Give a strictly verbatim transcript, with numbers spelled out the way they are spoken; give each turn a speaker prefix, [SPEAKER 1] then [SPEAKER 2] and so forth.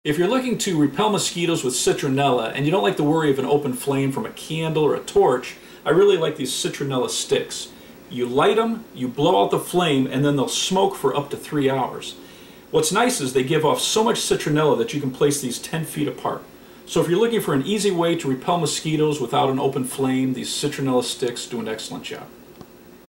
[SPEAKER 1] If you're looking to repel mosquitoes with citronella and you don't like the worry of an open flame from a candle or a torch, I really like these citronella sticks. You light them, you blow out the flame, and then they'll smoke for up to three hours. What's nice is they give off so much citronella that you can place these ten feet apart. So if you're looking for an easy way to repel mosquitoes without an open flame, these citronella sticks do an excellent job.